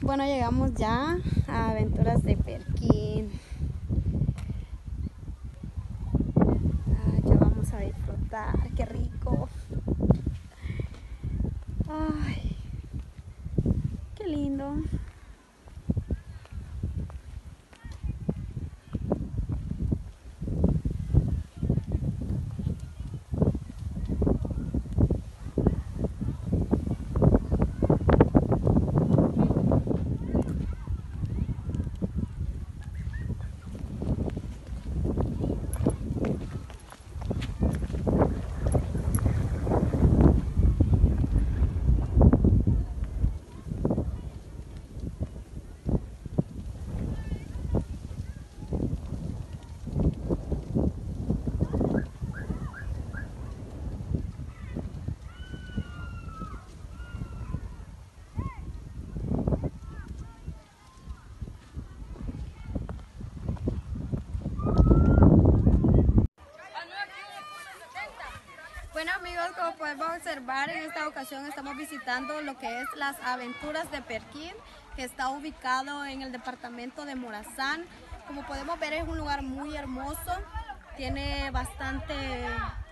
Bueno, llegamos ya a Aventuras de Perquín. Ya vamos a disfrutar, qué rico. Ay, qué lindo. Bueno amigos, como podemos observar, en esta ocasión estamos visitando lo que es las Aventuras de Perquín, que está ubicado en el departamento de Morazán. Como podemos ver, es un lugar muy hermoso, tiene bastantes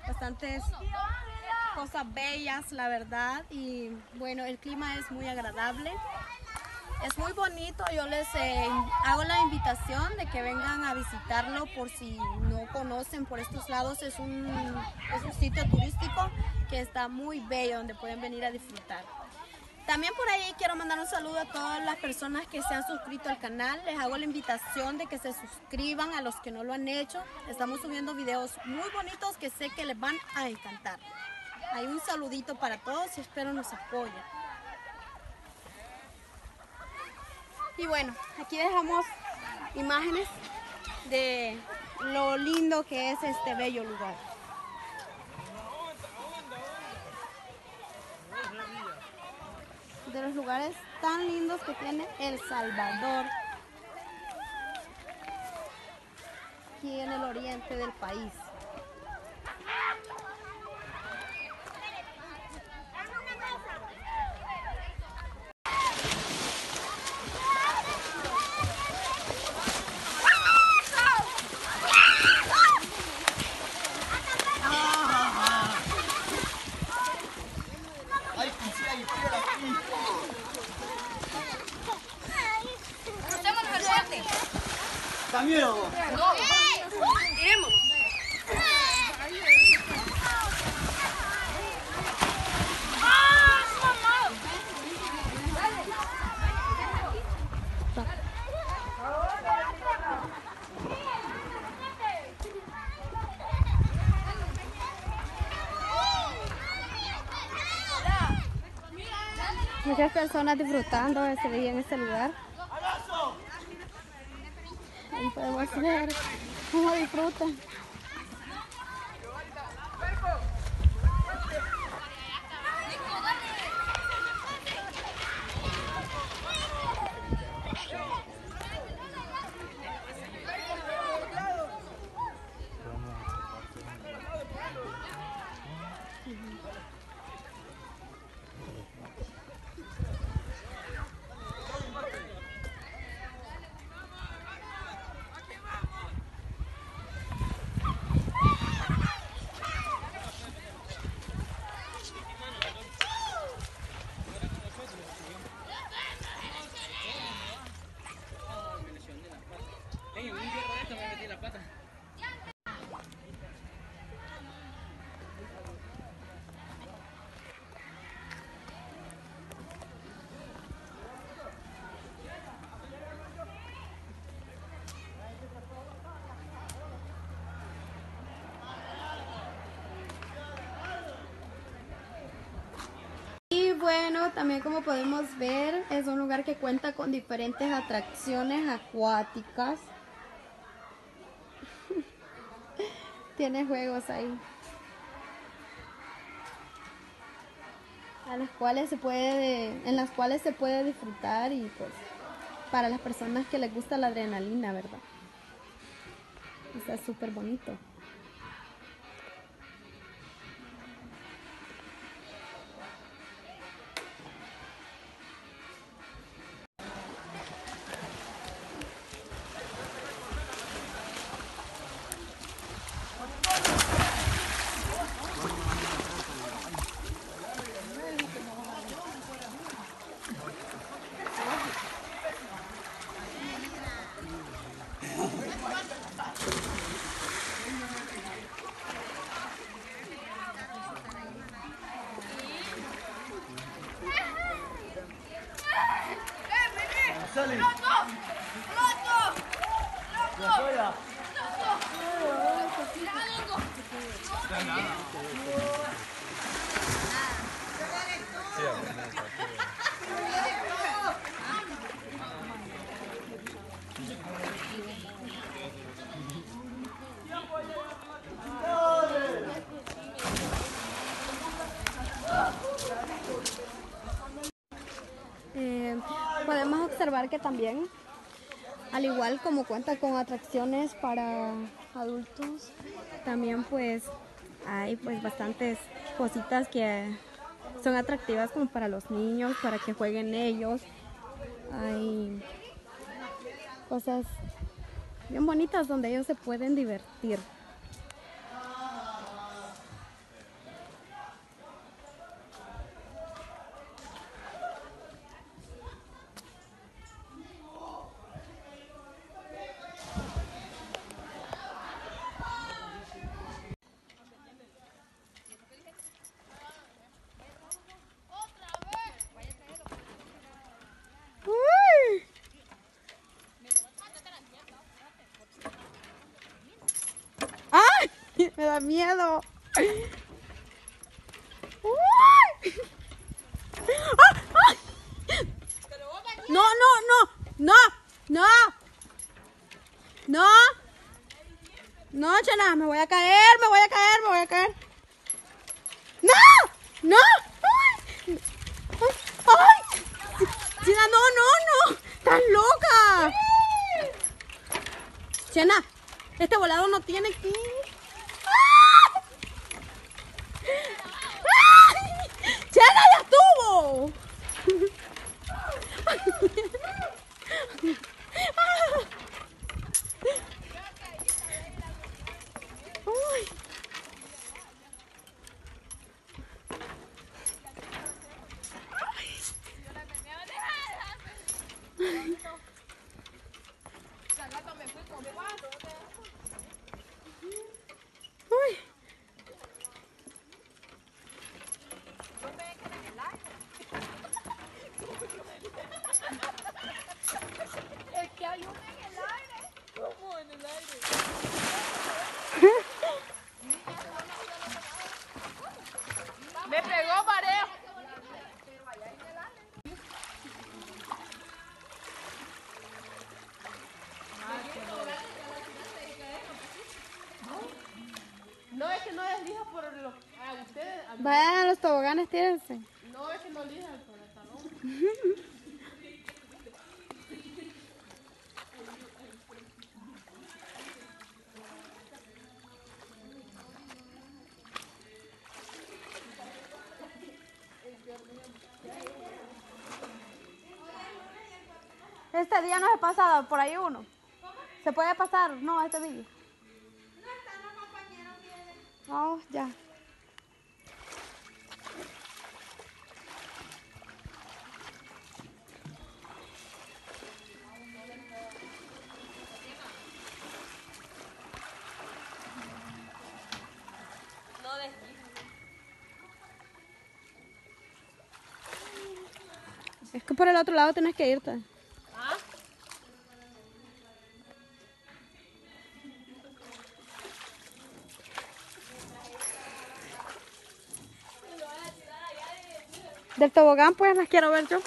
cosas bellas, la verdad, y bueno, el clima es muy agradable. Es muy bonito, yo les hago la invitación de que vengan a visitarlo por si no conocen por estos lados. Es un sitio turístico que está muy bello, donde pueden venir a disfrutar. También por ahí quiero mandar un saludo a todas las personas que se han suscrito al canal. Les hago la invitación de que se suscriban a los que no lo han hecho. Estamos subiendo videos muy bonitos que sé que les van a encantar. Hay un saludito para todos y espero nos apoyen. Y bueno, aquí dejamos imágenes de lo lindo que es este bello lugar. De los lugares tan lindos que tiene El Salvador, aquí en el oriente del país. ¿También o vos? No, iremos. Muchas personas disfrutando de ese día en este lugar. Ahí podemos ver cómo disfrutan. Y bueno, también como podemos ver, es un lugar que cuenta con diferentes atracciones acuáticas. Tiene juegos ahí, en las cuales se puede disfrutar, y pues para las personas que les gusta la adrenalina, ¿verdad? Está súper bonito. Sale. ¡Loco! De afuera. Podemos observar que también, al igual como cuenta con atracciones para adultos, también pues hay pues bastantes cositas que son atractivas como para los niños, para que jueguen ellos. Hay cosas bien bonitas donde ellos se pueden divertir. ¡Ay! Me da miedo. No, no, no, no, no, no, no, Chana, me voy a caer, me voy a caer, me voy a caer. No, no, ay, ay, Chana, no, no, no, estás loca. Chana, este volador no tiene que ir. ¡Chana, ya estuvo! Uy. Es que hay uno en el aire. ¿Cómo en el aire? Me pegó mareo. No es que no elija por los... A ustedes... Vayan a los toboganes, tírense. No es que no elijan por el talón. Este día no se pasa por ahí uno. ¿Se puede pasar? No, este día. No están los compañeros vienen. Oh, ya. No de... Es que por el otro lado tienes que irte. ¿Ah? Del tobogán pues las quiero ver yo.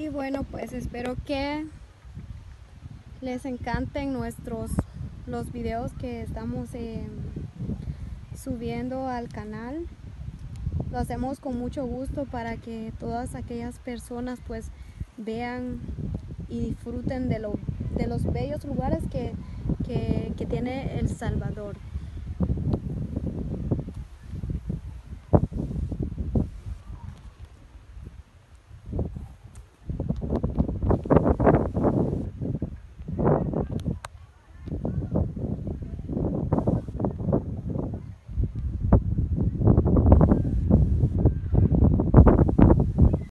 Y bueno, pues espero que les encanten los videos que estamos subiendo al canal. Lo hacemos con mucho gusto para que todas aquellas personas pues vean y disfruten de los bellos lugares que tiene El Salvador.